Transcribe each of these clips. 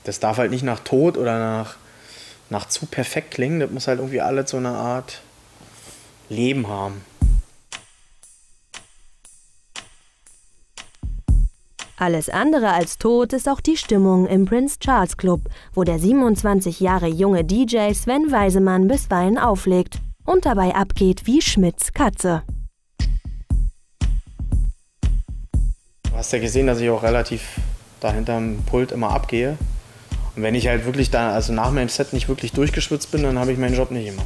Das darf halt nicht nach Tod oder nach zu perfekt klingen. Das muss halt irgendwie alles so eine Art Leben haben. Alles andere als tot ist auch die Stimmung im Prince Charles Club, wo der 27 Jahre junge DJ Sven Weisemann bisweilen auflegt und dabei abgeht wie Schmidts Katze. Du hast ja gesehen, dass ich auch relativ da hinterm Pult immer abgehe. Und wenn ich halt wirklich da, also nach meinem Set nicht wirklich durchgeschwitzt bin, dann habe ich meinen Job nicht immer.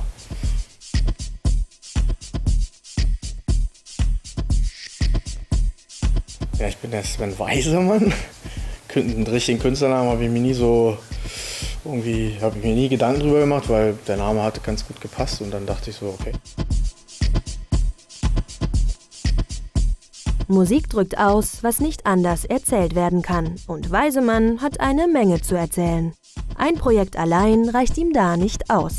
Ja, ich bin der Sven Weisemann. Einen richtigen Künstlernamen habe ich mir nie so, irgendwie, habe ich mir nie Gedanken drüber gemacht, weil der Name hatte ganz gut gepasst und dann dachte ich so, okay. Musik drückt aus, was nicht anders erzählt werden kann. Und Weisemann hat eine Menge zu erzählen. Ein Projekt allein reicht ihm da nicht aus.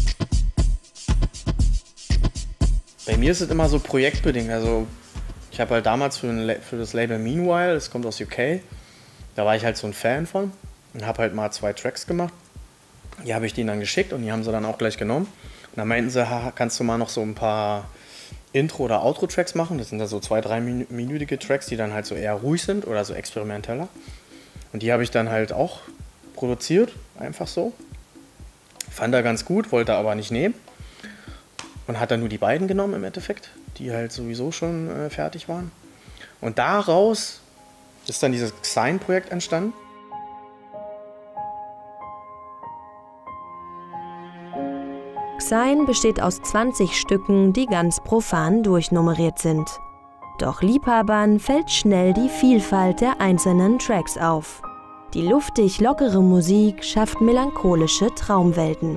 Bei mir ist es immer so projektbedingt. Also ich habe halt damals für das Label Meanwhile, das kommt aus UK, da war ich halt so ein Fan von und habe halt mal 2 Tracks gemacht. Die habe ich denen dann geschickt und die haben sie dann auch gleich genommen. Und dann meinten sie, kannst du mal noch so ein paar Intro- oder Outro-Tracks machen. Das sind da so 2-3-minütige Tracks, die dann halt so eher ruhig sind oder so experimenteller. Und die habe ich dann halt auch produziert, einfach so. Fand er ganz gut, wollte aber nicht nehmen. Und hat dann nur die beiden genommen im Endeffekt, die halt sowieso schon fertig waren. Und daraus ist dann dieses Xine-Projekt entstanden. Xine besteht aus 20 Stücken, die ganz profan durchnummeriert sind. Doch Liebhabern fällt schnell die Vielfalt der einzelnen Tracks auf. Die luftig lockere Musik schafft melancholische Traumwelten.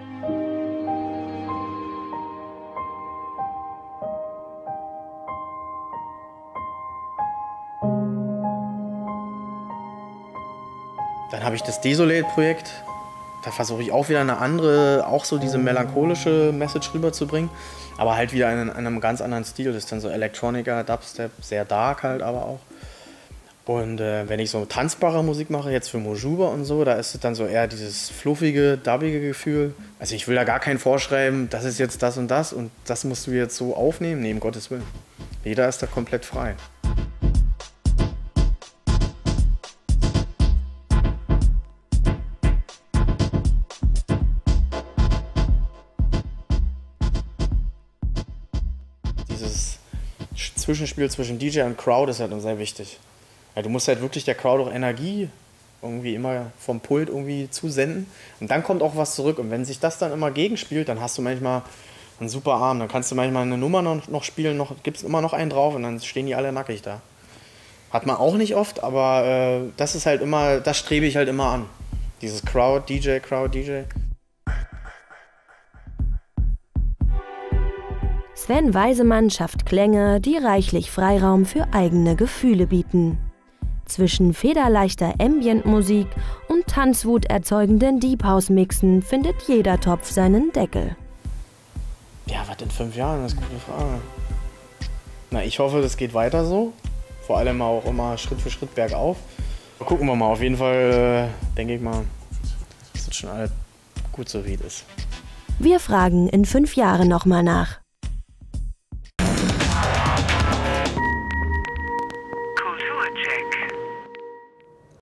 Dann habe ich das Desolate-Projekt. Da versuche ich auch wieder eine andere, auch so diese melancholische Message rüberzubringen. Aber halt wieder in einem ganz anderen Stil. Das ist dann so Electronica, Dubstep, sehr dark halt aber auch. Und wenn ich so tanzbare Musik mache, jetzt für Mojuba und so, da ist es dann so eher dieses fluffige, dubbige Gefühl. Also ich will da gar keinen vorschreiben, das ist jetzt das und das musst du jetzt so aufnehmen. Nee, um Gottes Willen. Jeder ist da komplett frei. Dieses Zwischenspiel zwischen DJ und Crowd ist halt sehr wichtig. Ja, du musst halt wirklich der Crowd auch Energie irgendwie immer vom Pult irgendwie zusenden. Und dann kommt auch was zurück. Und wenn sich das dann immer gegenspielt, dann hast du manchmal einen super Abend. Dann kannst du manchmal eine Nummer noch spielen, gibt es immer noch einen drauf und dann stehen die alle nackig da. Hat man auch nicht oft, aber das ist halt immer, das strebe ich halt immer an. Dieses Crowd-DJ, Crowd-DJ. Sven Weisemann schafft Klänge, die reichlich Freiraum für eigene Gefühle bieten. Zwischen federleichter Ambient-Musik und Tanzwut erzeugenden Deep House-Mixen findet jeder Topf seinen Deckel. Ja, was in 5 Jahren? Das ist eine gute Frage. Na, ich hoffe, das geht weiter so. Vor allem auch immer Schritt für Schritt bergauf. Gucken wir mal. Auf jeden Fall denke ich mal, dass das schon alles gut so wie es ist. Wir fragen in 5 Jahren nochmal nach.